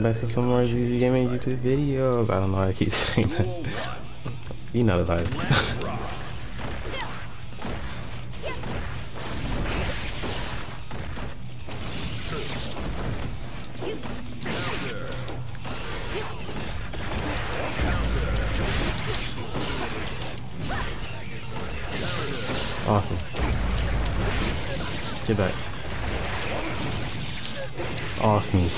back to some more ZZ Gaming YouTube videos. I don't know why I keep saying that. You know the vibes. Awesome. Get back. Off me.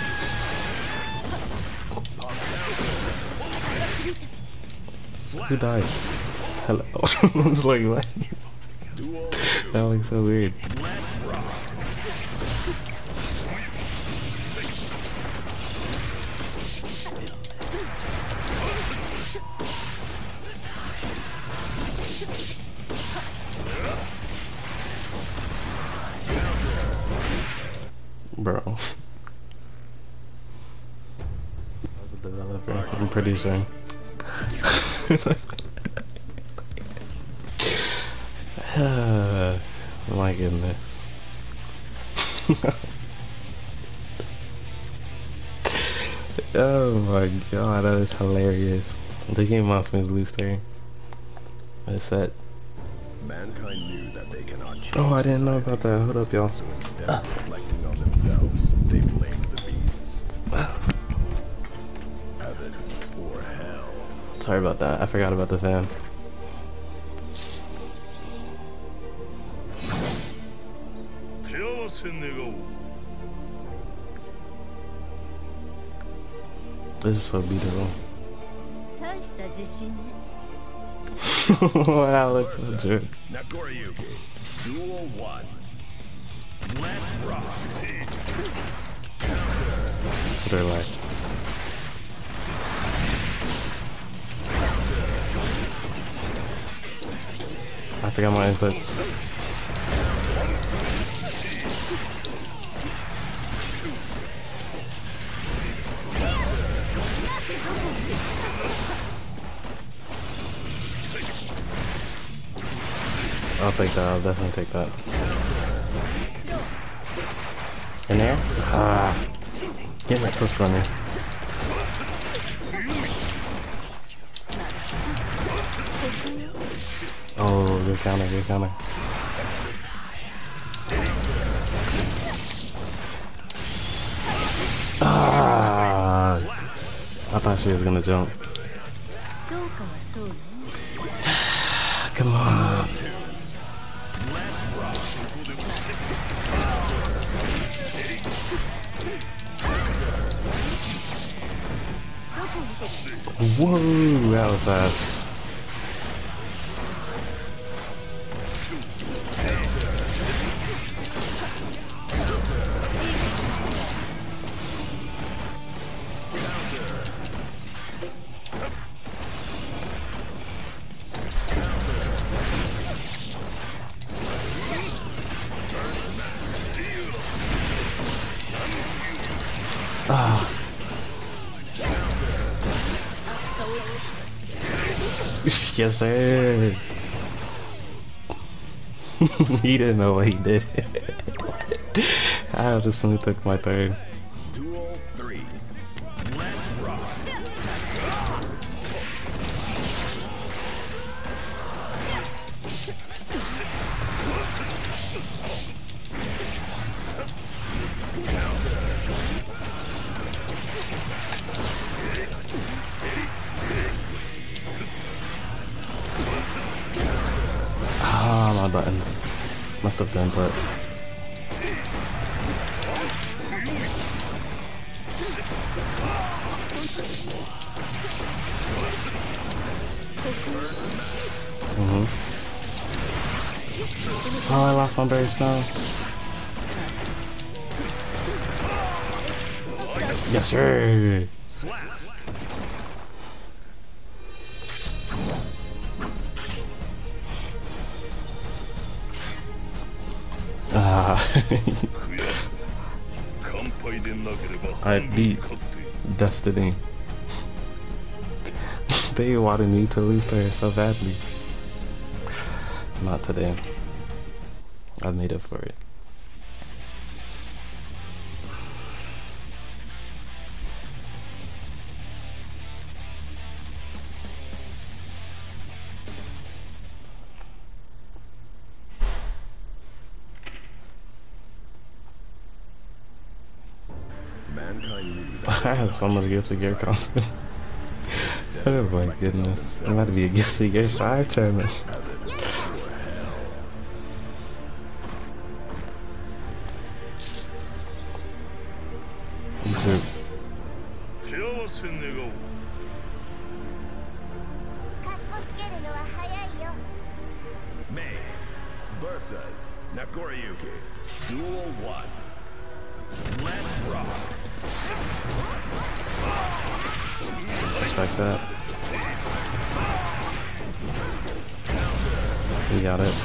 Who died? Hello. I was like, what? That looks so weird. Bro. I was a developer, I'm pretty sure. My goodness. Oh my god, that is hilarious. The game wants me to lose there. What is that? Mankind knew that they cannot change. Oh, I didn't know about that. Hold up, y'all. So instead of reflecting on themselves, they blamed the beasts. Heaven or hell. Sorry about that. I forgot about the fan. This is so beautiful. Wow, look at the jerk. Nagoriyuki, duel 1. Let's rock. To their lives. I forgot my inputs. I'll take that, I'll definitely take that. In there? Ah. Get my twist runner. Oh, good counter, good counter. Ah! I thought she was gonna jump. Come on. Whoa, that was fast. Ah. Yes, sir. He didn't know what he did. I just smooth took my third. Duel 3. Let's rock. Ah, my buttons. Must have been put. Oh, I lost my burst now. Yes, sir. I beat Destiny. They wanted me to lose to her so badly. Not today. I made up for it. Mankind knew I that they have could so not much change Guilty Gear society. content. Instead, Oh they my reflected on goodness. I'm about to be a themselves. Guilty Gear They 5 blamed channel. heaven or hell. YouTube. 手合わせ願おう。 かっこつけるのは早いよ。 May versus Nakoriyuki. Duel 1. Let's rock. Respect that. You got it.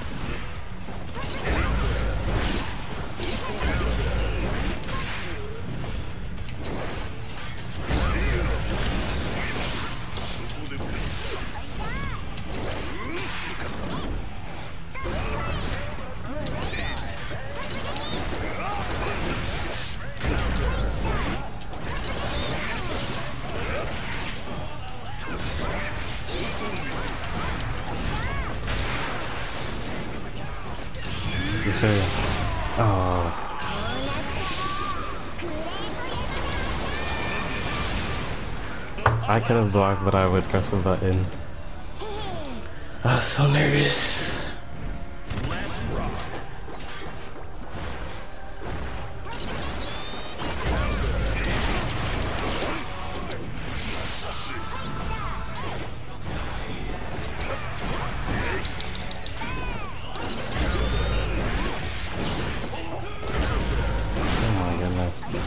Yes, sir. Oh. I could have blocked, but I would press the button. I was so nervous. Let's rock. Oh my goodness.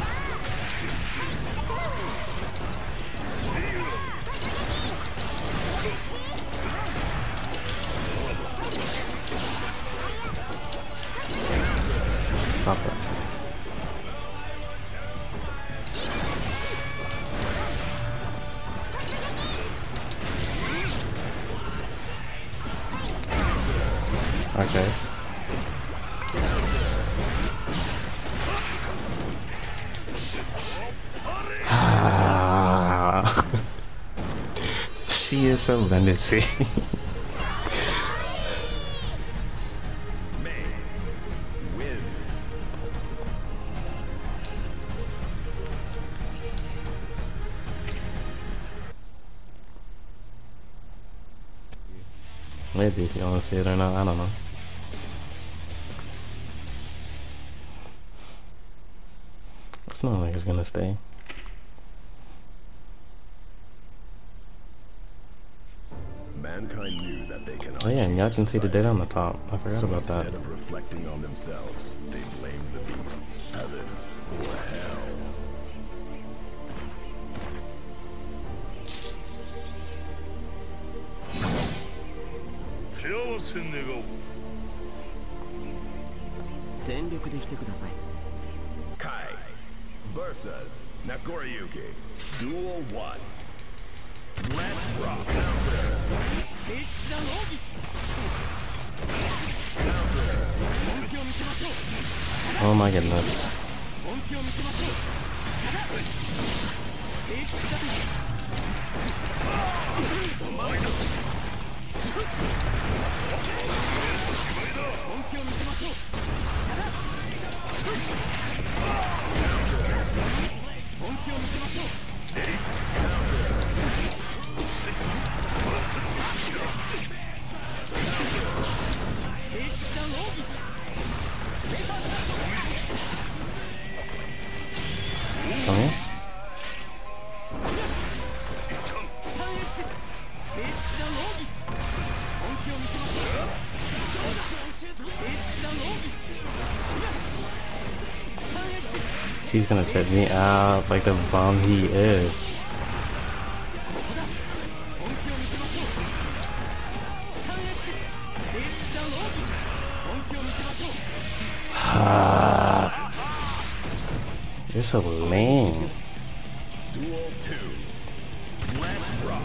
Stop it. Okay. She is so menacing. May wins. Maybe if you want to see it or not, I don't know. It's not like it's gonna stay. Mankind knew that they cannot Oh yeah, and y'all change can see the date on the society. top. I forgot So about that. instead of reflecting on themselves, they blamed the beasts, heaven or hell. Kai versus Nakoriyuki. Duel 1. Let's rock. Oh my goodness. Oh? He's gonna check me out like the bomb he is. You're so lame. Duel 2. Let's rock.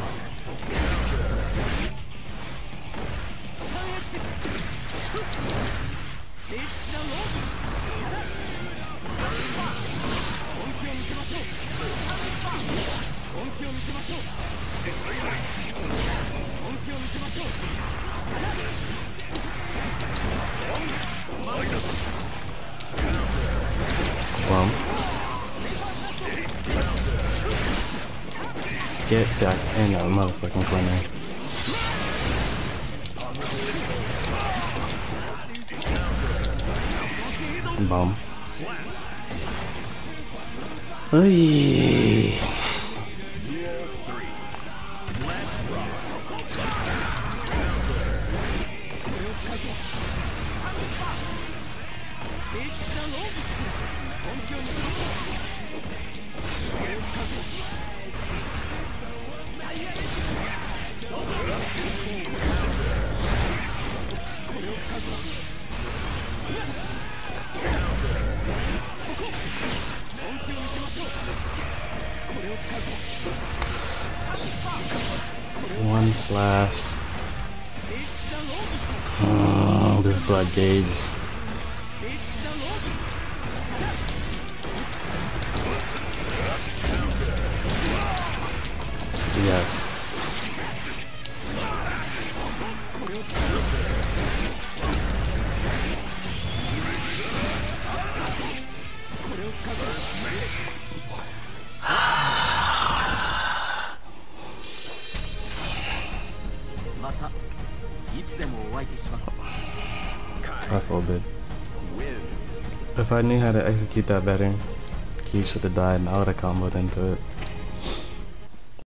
Bomb. get back in that motherfucking corner. Bum. Ay. One slash. Oh, this blood gauge. Yes. I folded. If I knew how to execute that better, he should have died and I would have comboed into it.